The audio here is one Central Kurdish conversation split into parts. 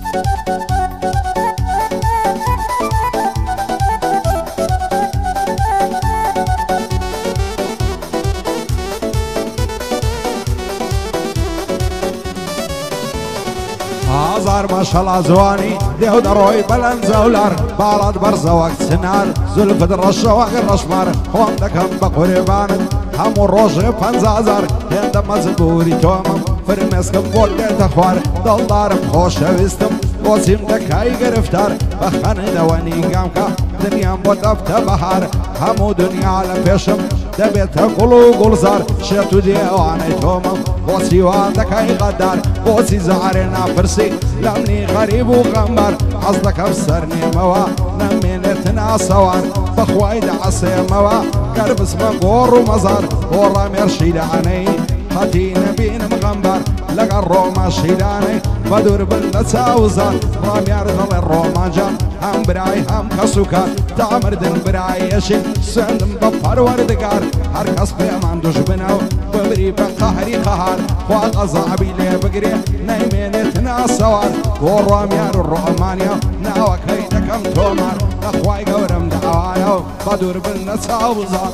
هزار ما شاء الله زواني ديو دروي بلن زولار بالاد برزا وقت سنار زلف درشة وغير رشمار هم دكم بقربان همو روش پنزازار هندم مزبوری تومم فرمسکم بوده تخوار دلدارم خوش ویستم وسیم دکای گرفتار بخانه دوانی گام که دنیام بود افت بهار همو دنیا لپیشم دبیت قلو گلزار شتو دیوانه تومم وسی وادکای قدار وسی زعرنا فرسی لمنی غریب و غمبر حظك بسرني موا نمينتنا سوار بخواي دعسي موا قرب اسمه قور ومزار ورامي رشيد عني خاتين بين مغمبر لقى الروما شيلاني بدور بالنسا وزار رامي ارض الروما جام هم براي هم كسوكار تعمر دن براي يشيل سندم بفر وردقار هركس بيمان دوش بناو ببري بقهري قهار خواق ازعبي لي بقري نايمينتنا سوار ورامي الرومانيا ناوك هيدكم تومار اخواي قورم دعوايا بدور بالنسا وزار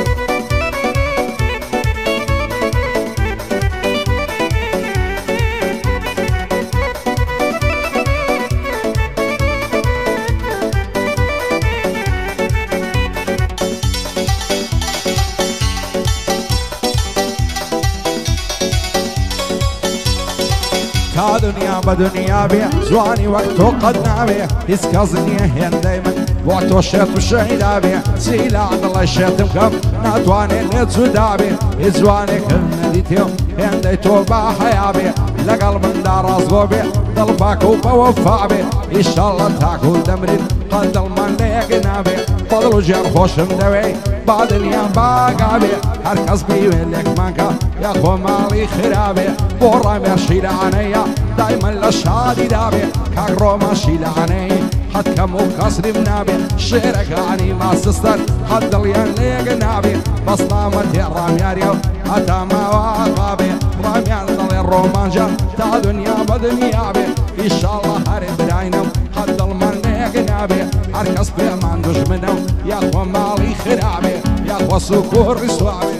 تا دنیا بدنیا بی زوانی وقتو قد نابی اسکازنی هن دایما وقتو شیط و شهیدا بی سیلا عدالله شیطم کم ناتوانی نیتزو دابی ازوانی کن دیتیم هن دیتو با حیابی لقل من دار ازگو بی دل باکو بوفا بی ایشالله تاکو دمرید قد المن لیقنا بی فضل و جر خوشم دوی با دنیا باقا بی هر کس بیوین لک منکا یا خو مالی خرابی بورا مرشیل عنیا دايما للشادي دابي كاكرو ماشي لعني حد كمو كسري منابي شيرك عني ما سستر حد اليان ليق نابي بس نامت يا رامياريو حتى ما واقابي راميان ضل الرومانجا تا دنيا بدنيا بي ان شاء الله هارب راينم حد المن ليق نابي اركس بيمان دوش منو يا خو مالي خرابي يا خو سكور رسوابي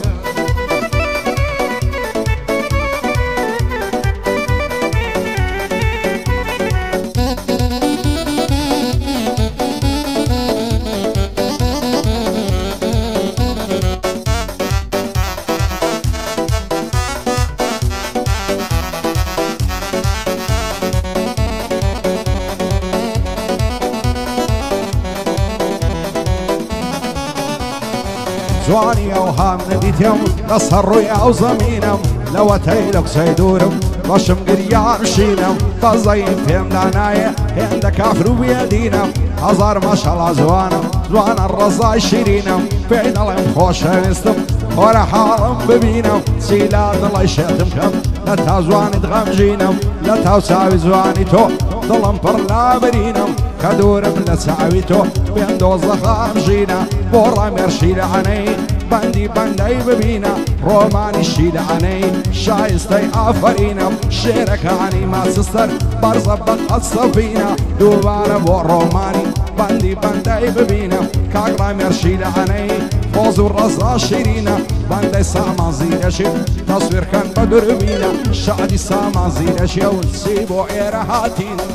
زواني اوهام نديتهم نصر يا زمينهم لو تيلك سيدورم رشم قريار شينهم فزين فيهم لعناية عند كافر بيدينهم هزار ما شاء الله زوان الرزاي شيرينهم فين الله خوش هنستم ورا حارم ببينهم سيلاد الله يشهدم كم لا تازواني تغمجينهم لا تاوساوي زواني تو ظلم برلا برينهم كدور من ساويتو بين دوزخ امجينا بورا مرشيل عني بندي ببينا روماني شيل عني شايستي افرينا شيرك عني ما سستر برزبط الصفينا دوباره بوروماني بندي ببينا كاكرا مرشيل عني فوز الرزا شيرينا بندي ساما زيدشي تصوير كان بدر بينا شادي ساما زيدشي ونسيبو ايرهاتينا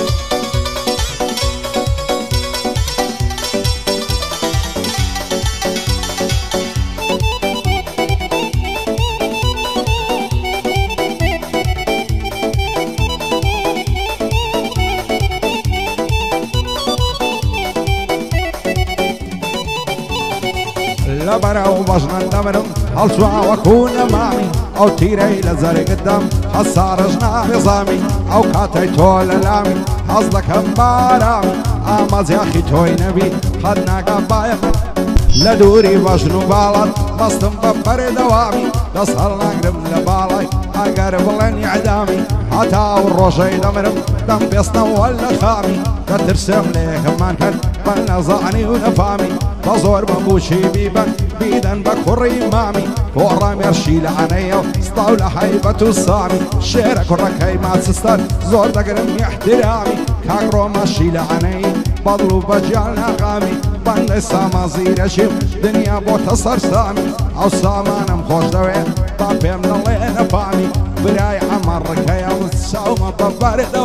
لبرا وبجنا ندمرم هالسوا وكون معي او تيري لزرق قدام حصارجنا نظامي او كاتي تول لامي حظلك همبارامي اماز يا اخي توي نبي خدنا قبايق لدوري بجنو بالات بستم ببر دوامي تصهلنا قرب لبالاي اقرب لن اعدامي حتى والروشي دمرم دم بيصنا ولا خامي تترسم ليه كمان كان بلنا زعني ونفامي بزور ببوشي بيبن بيدن بكوري مامي ورام يرشي لعنيا سطاول حيبة السامي شيرك وركاي ما تستر زور دقرم احترامي كاكرو ماشي لعني بضلو بجالنا غامي بند ساما زير شم دنيا بوتصر سامي او سامانم خوش دوي طابي من الله نفامي براي عمر ركايا والساومة ببارد